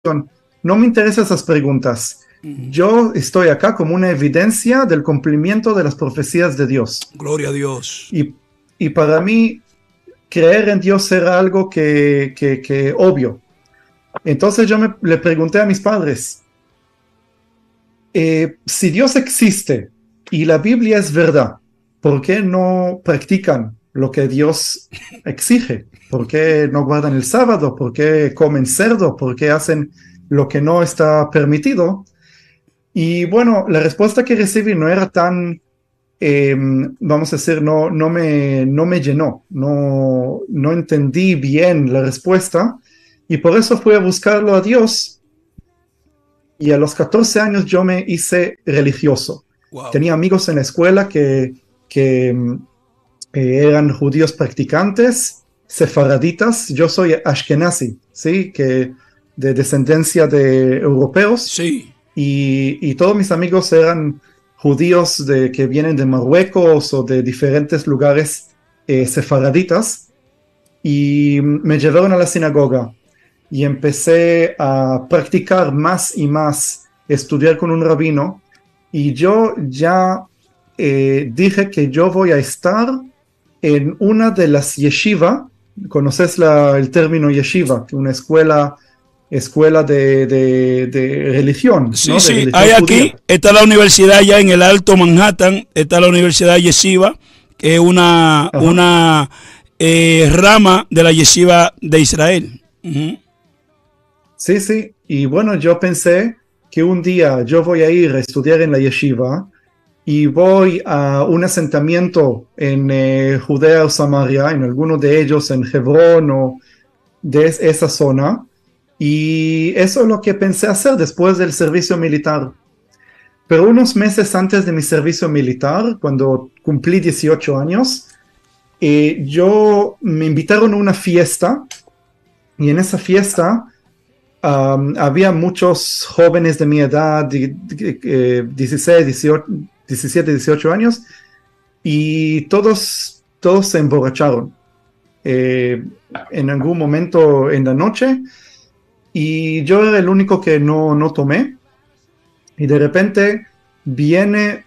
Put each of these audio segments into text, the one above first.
No me interesan esas preguntas. Yo estoy acá como una evidencia del cumplimiento de las profecías de Dios. Gloria a Dios. Y para mí, creer en Dios era algo que obvio. Entonces yo le pregunté a mis padres, si Dios existe y la Biblia es verdad, ¿por qué no practican lo que Dios exige? ¿Por qué no guardan el sábado? ¿Por qué comen cerdo? ¿Por qué hacen lo que no está permitido? Y bueno, la respuesta que recibí no era tan, vamos a decir, no me llenó, no entendí bien la respuesta y por eso fui a buscarlo a Dios. Y a los 14 años yo me hice religioso. Wow. Tenía amigos en la escuela que eran judíos practicantes, sefaraditas. Yo soy ashkenazi, ¿sí? Que de descendencia de europeos. Sí. Y todos mis amigos eran judíos que vienen de Marruecos o de diferentes lugares sefaraditas. Y me llevaron a la sinagoga. Y empecé a practicar más y más, estudiar con un rabino, y yo ya dije que yo voy a estar en una de las yeshiva. ¿Conoces el término yeshiva? Una escuela de religión. Sí, ¿no? sí, religión hay judía. aquí, está la universidad ya en el Alto Manhattan, está la Universidad Yeshiva, que es una rama de la Yeshiva de Israel. Sí, sí. Y bueno, yo pensé que un día yo voy a ir a estudiar en la yeshiva y voy a un asentamiento en Judea o Samaria, en alguno de ellos, en Hebrón o de esa zona. Y eso es lo que pensé hacer después del servicio militar. Pero unos meses antes de mi servicio militar, cuando cumplí 18 años, me invitaron a una fiesta, y en esa fiesta había muchos jóvenes de mi edad, 16, 18, 17, 18 años, y todos se emborracharon en algún momento en la noche, y yo era el único que no tomé, y de repente viene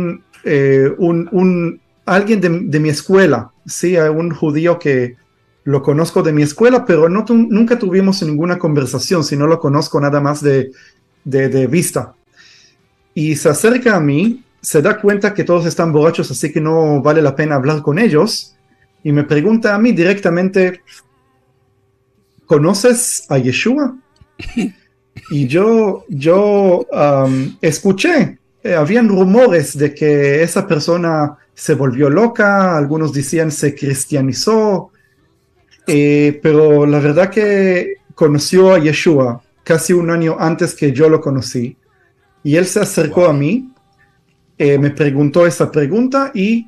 alguien de mi escuela, ¿sí? Un judío que lo conozco de mi escuela, pero nunca tuvimos ninguna conversación, sino lo conozco nada más de vista. Y se acerca a mí, se da cuenta que todos están borrachos, así que no vale la pena hablar con ellos, y me pregunta a mí directamente, ¿conoces a Yeshua? Y yo escuché, habían rumores de que esa persona se volvió loca, algunos decían se cristianizó, pero la verdad que conoció a Yeshua casi un año antes que yo lo conocí, y él se acercó a mí, me preguntó esa pregunta y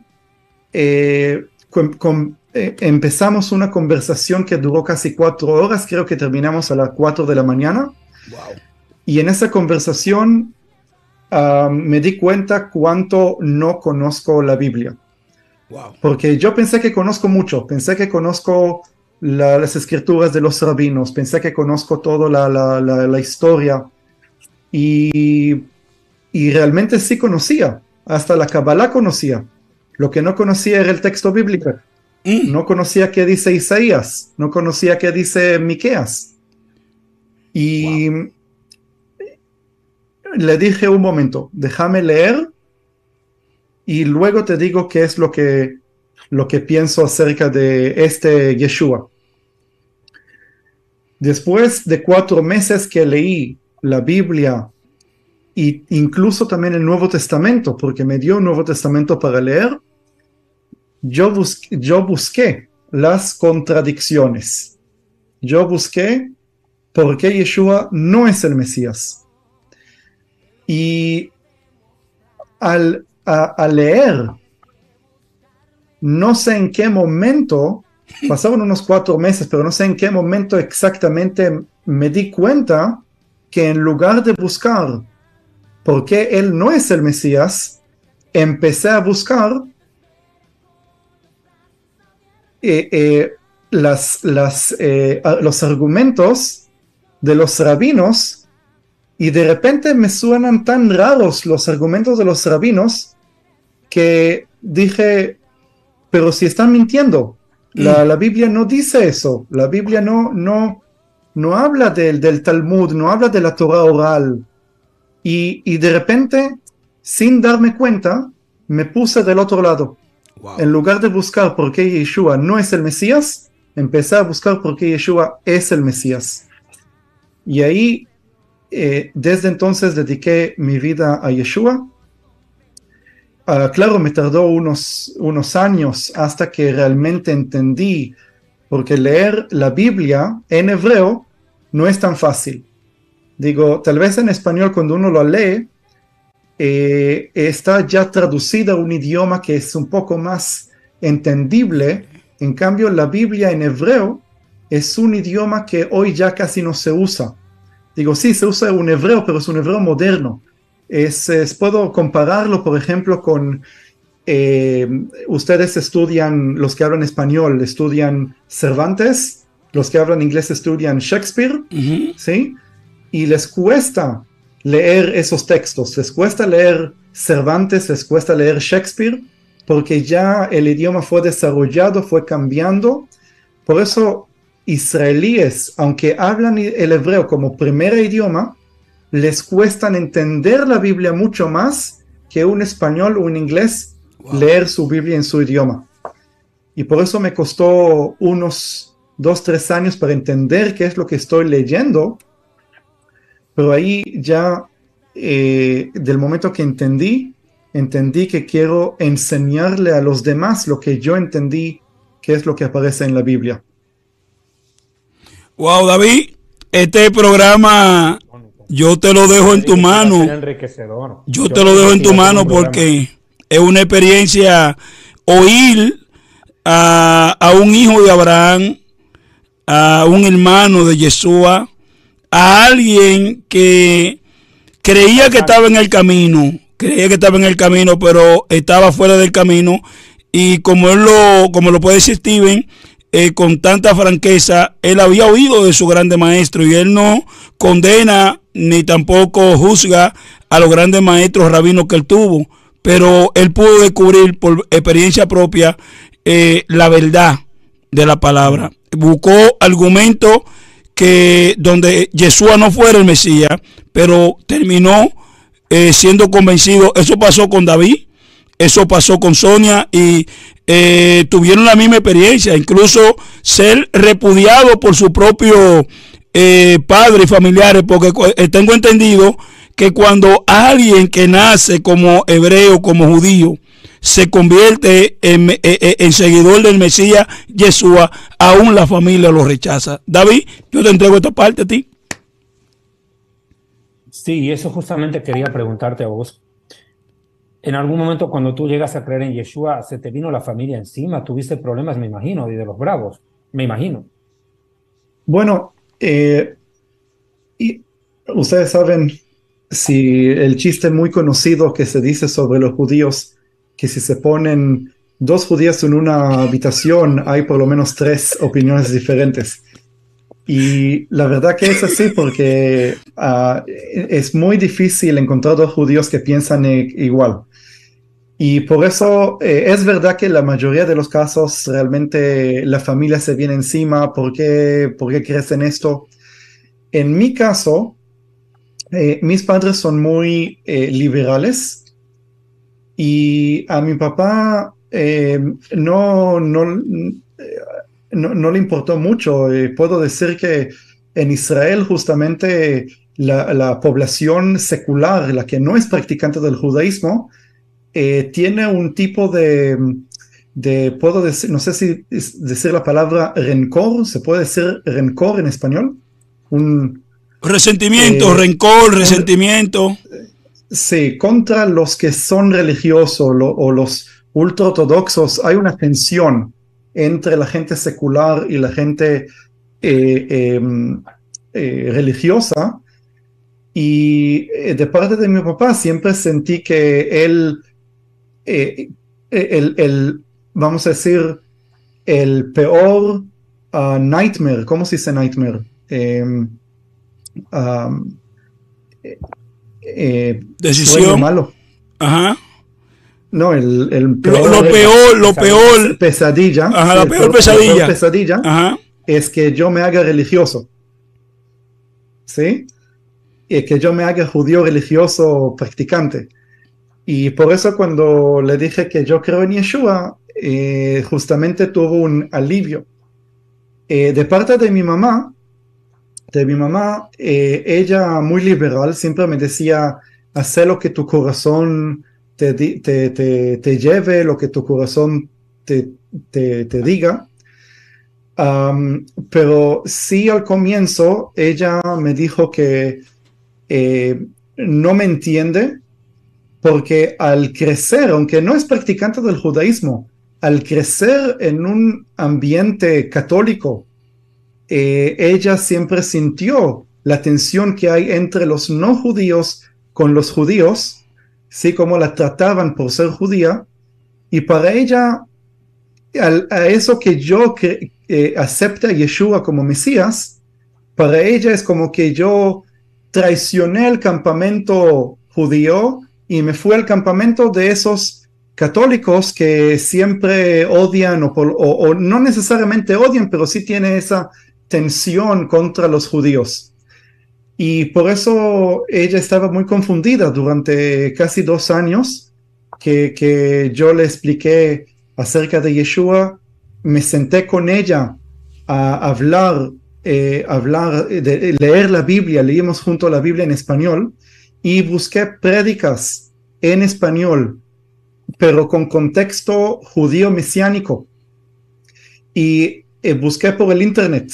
empezamos una conversación que duró casi 4 horas, creo que terminamos a las 4 de la mañana. Wow. Y en esa conversación me di cuenta cuánto no conozco la Biblia. Wow. Porque yo pensé que conozco mucho, pensé que conozco las escrituras de los rabinos, pensé que conozco toda la historia, y realmente sí conocía, hasta la Kabbalah conocía. Lo que no conocía era el texto bíblico. No conocía qué dice Isaías, no conocía qué dice Miqueas. Y le dije, un momento, déjame leer y luego te digo qué es lo que pienso acerca de este Yeshua. Después de 4 meses que leí la Biblia e incluso también el Nuevo Testamento, porque me dio un Nuevo Testamento para leer, yo busqué las contradicciones. Yo busqué por qué Yeshua no es el Mesías. Y al leer, no sé en qué momento, pasaron unos 4 meses, pero no sé en qué momento exactamente me di cuenta que en lugar de buscar por qué él no es el Mesías, empecé a buscar los argumentos de los rabinos y de repente me suenan tan raros los argumentos de los rabinos que dije, pero si están mintiendo, la Biblia no dice eso, la Biblia no habla del Talmud, no habla de la Torah oral. Y de repente, sin darme cuenta, me puse del otro lado. Wow. En lugar de buscar por qué Yeshua no es el Mesías, empecé a buscar por qué Yeshua es el Mesías. Y ahí, desde entonces, dediqué mi vida a Yeshua. Claro, me tardó unos años hasta que realmente entendí, porque leer la Biblia en hebreo no es tan fácil. Digo, tal vez en español cuando uno lo lee, está ya traducida a un idioma que es un poco más entendible. En cambio, la Biblia en hebreo es un idioma que hoy ya casi no se usa. Digo, sí, se usa un hebreo, pero es un hebreo moderno. Puedo compararlo, por ejemplo, con ustedes estudian, los que hablan español, estudian Cervantes, los que hablan inglés estudian Shakespeare, ¿sí? Y les cuesta leer esos textos, les cuesta leer Cervantes, les cuesta leer Shakespeare, porque ya el idioma fue desarrollado, fue cambiando. Por eso israelíes, aunque hablan el hebreo como primer idioma, les cuesta entender la Biblia mucho más que un español o un inglés leer su Biblia en su idioma. Y por eso me costó unos 2-3 años para entender qué es lo que estoy leyendo. Pero ahí ya, del momento que entendí que quiero enseñarle a los demás lo que yo entendí, que es lo que aparece en la Biblia. Wow, David, este programa yo te lo dejo en tu mano. Yo te lo dejo en tu mano porque es una experiencia oír a un hijo de Abraham, a un hermano de Yeshua, a alguien que creía que estaba en el camino, pero estaba fuera del camino, y como lo puede decir Steven, con tanta franqueza, él había oído de su grande maestro, y él no condena ni tampoco juzga a los grandes maestros rabinos que él tuvo, pero él pudo descubrir por experiencia propia la verdad de la palabra. Buscó argumentos que donde Yeshua no fuera el Mesías, pero terminó siendo convencido. Eso pasó con David, eso pasó con Sonia, y tuvieron la misma experiencia, incluso ser repudiado por su propio padre y familiares, porque tengo entendido que cuando alguien que nace como hebreo, como judío, se convierte en seguidor del Mesías Yeshua, aún la familia lo rechaza. David, yo te entrego esta parte a ti. Sí, y eso justamente quería preguntarte a vos. En algún momento cuando tú llegas a creer en Yeshua, ¿se te vino la familia encima? ¿Tuviste problemas, me imagino, y de los bravos? Me imagino. Bueno, y ustedes saben, si el chiste muy conocido que se dice sobre los judíos, que si se ponen 2 judíos en una habitación, hay por lo menos 3 opiniones diferentes. Y la verdad que es así porque es muy difícil encontrar 2 judíos que piensan igual. Y por eso es verdad que la mayoría de los casos realmente la familia se viene encima. ¿Por qué crees en esto? En mi caso, mis padres son muy liberales, y a mi papá no le importó mucho. Puedo decir que en Israel justamente la población secular, la que no es practicante del judaísmo, tiene un tipo de puedo decir, no sé si decir la palabra rencor. ¿Se puede decir rencor en español? Resentimiento, rencor, resentimiento. Sí, contra los que son religiosos o los ultraortodoxos. Hay una tensión entre la gente secular y la gente religiosa. Y de parte de mi papá siempre sentí que él, vamos a decir, el peor nightmare. ¿Cómo se dice nightmare? decisión sueño malo. Ajá. No, el lo peor. Pesadilla. Ajá, sí, la peor pesadilla. La peor pesadilla Ajá. es que yo me haga religioso. ¿Sí? Y que yo me haga judío religioso practicante. Y por eso cuando le dije que yo creo en Yeshua, justamente tuvo un alivio. De parte de mi mamá, ella muy liberal, siempre me decía, haz lo que tu corazón te lleve, lo que tu corazón te diga. Pero sí, al comienzo ella me dijo que no me entiende, porque al crecer, aunque no es practicante del judaísmo, al crecer en un ambiente católico, ella siempre sintió la tensión que hay entre los no judíos con los judíos, así como la trataban por ser judía, y para ella, a eso que yo acepte a Yeshua como Mesías, para ella es como que yo traicioné el campamento judío y me fui al campamento de esos católicos que siempre odian o no necesariamente odian, pero sí tiene esa tensión contra los judíos. Y por eso ella estaba muy confundida durante casi 2 años que yo le expliqué acerca de Yeshua. Me senté con ella a hablar, de leer la Biblia, leímos junto la Biblia en español y busqué prédicas en español, pero con contexto judío mesiánico. Y busqué por el internet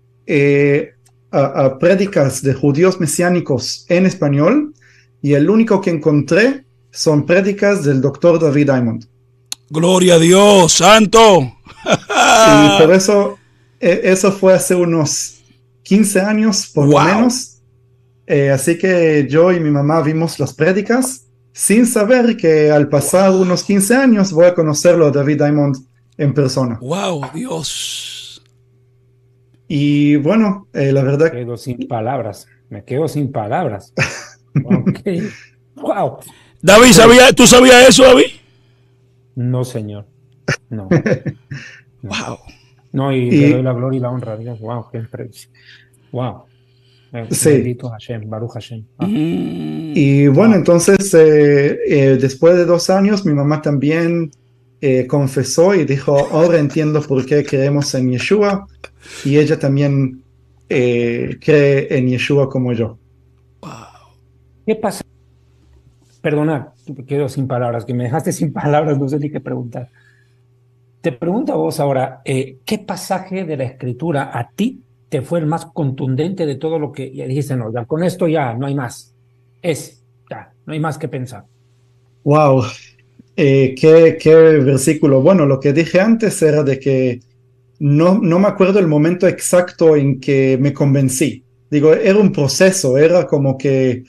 a prédicas de judíos mesiánicos en español, y el único que encontré son prédicas del doctor David Diamond. Gloria a Dios, santo. Y por eso, eso fue hace unos 15 años, por lo menos. Así que yo y mi mamá vimos las prédicas sin saber que al pasar unos 15 años voy a conocerlo a David Diamond en persona. ¡Wow, Dios! Y bueno, la verdad... Me quedo sin palabras. Okay. ¡Wow! David, ¿tú sabías eso, David? No, señor. No. ¡Wow! No, y le doy la gloria y la honra a Dios. ¡Wow! ¡Qué impresión! ¡Wow! Sí. Bendito Hashem, Baruch Hashem. Y bueno, entonces después de 2 años mi mamá también confesó y dijo, ahora entiendo por qué creemos en Yeshua, y ella también cree en Yeshua como yo. ¿Qué pasa? Perdona, me quedo sin palabras, que me dejaste sin palabras, no sé ni qué preguntar. Te pregunto a vos ahora, ¿qué pasaje de la Escritura a ti te fue el más contundente de todo lo que ya dijiste? No, ya con esto ya no hay más. Ya, no hay más que pensar. Wow, qué versículo. Bueno, lo que dije antes era de que no me acuerdo el momento exacto en que me convencí. Digo, era un proceso, era como que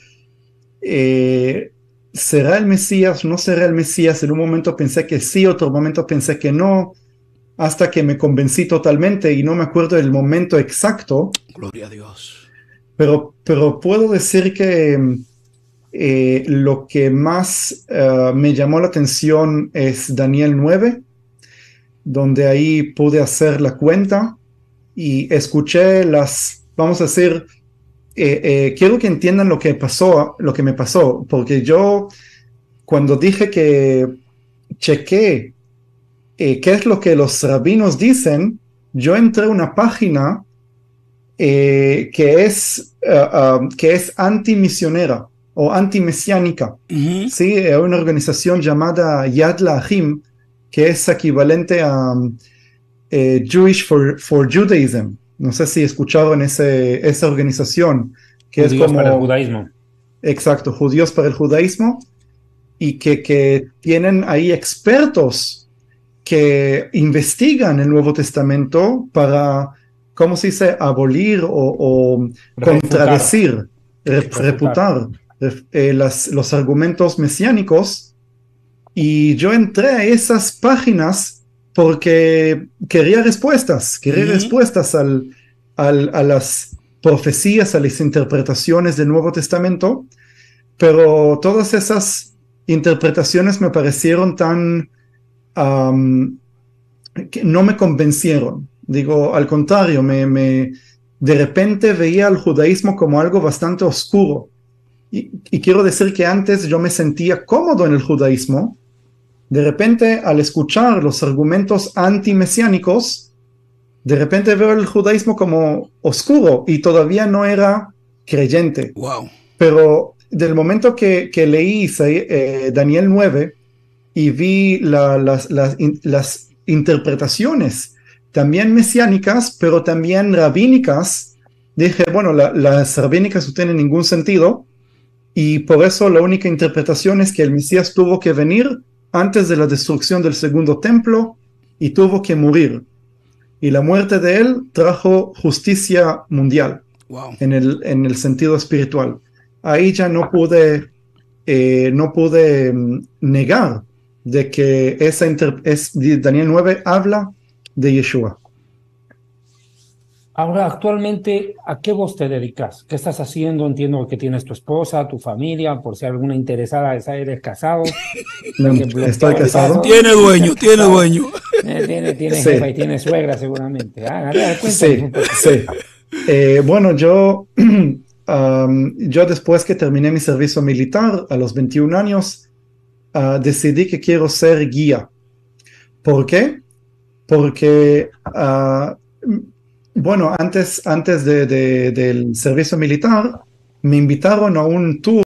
¿será el Mesías? ¿No será el Mesías? En un momento pensé que sí, otro momento pensé que no, hasta que me convencí totalmente y no me acuerdo el momento exacto. Gloria a Dios. Pero puedo decir que lo que más me llamó la atención es Daniel 9, donde ahí pude hacer la cuenta y escuché vamos a decir, quiero que entiendan lo que me pasó, porque yo cuando dije que chequé qué es lo que los rabinos dicen, yo entré a una página que es antimisionera o antimesiánica. ¿Sí? Hay una organización llamada Yad L'Achim, que es equivalente a Jewish for Judaism. No sé si escucharon esa organización, que Judíos es como... para el judaísmo. Exacto, judíos para el judaísmo, y que tienen ahí expertos que investigan el Nuevo Testamento para, ¿cómo se dice?, abolir o contradecir, refutar los argumentos mesiánicos. Y yo entré a esas páginas porque quería respuestas a las profecías, a las interpretaciones del Nuevo Testamento, pero todas esas interpretaciones me parecieron tan... que no me convencieron. Digo, al contrario, de repente veía al judaísmo como algo bastante oscuro. Y quiero decir que antes yo me sentía cómodo en el judaísmo. De repente, al escuchar los argumentos antimesiánicos, de repente veo el judaísmo como oscuro y todavía no era creyente. Wow. Pero del momento que leí Daniel 9 y vi las interpretaciones también mesiánicas, pero también rabínicas, dije, bueno, las rabínicas no tienen ningún sentido, y por eso la única interpretación es que el Mesías tuvo que venir antes de la destrucción del segundo templo y tuvo que morir. Y la muerte de él trajo justicia mundial. Wow. En el sentido espiritual. Ahí ya no pude negar de que Daniel 9 habla de Yeshua. Ahora, actualmente, ¿a qué vos te dedicas? ¿Qué estás haciendo? Entiendo que tienes tu esposa, tu familia, por si alguna interesada, eres casado. Estoy casado. Tiene dueño. Tiene Sí. jefa y tiene suegra seguramente. Sí. Bueno, yo después que terminé mi servicio militar, a los 21 años, decidí que quiero ser guía. ¿Por qué? Porque, bueno, antes del servicio militar, me invitaron a un tour